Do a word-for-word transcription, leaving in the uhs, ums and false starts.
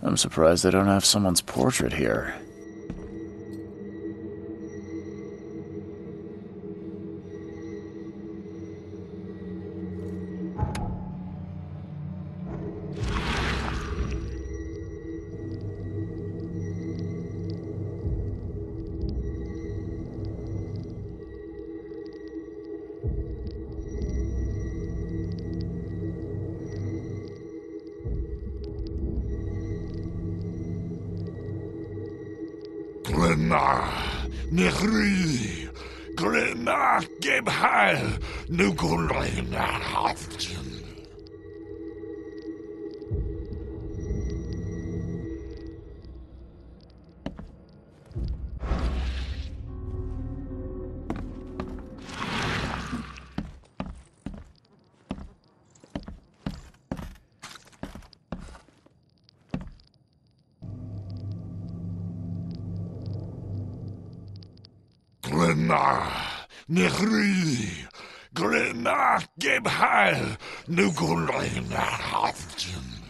I'm surprised they don't have someone's portrait here. Glenna, Nechri, Glenna, Gebhal, Nukulina Hafton. Glenna, Nechri, Glenna, Gebhal, Nukulina Hafton.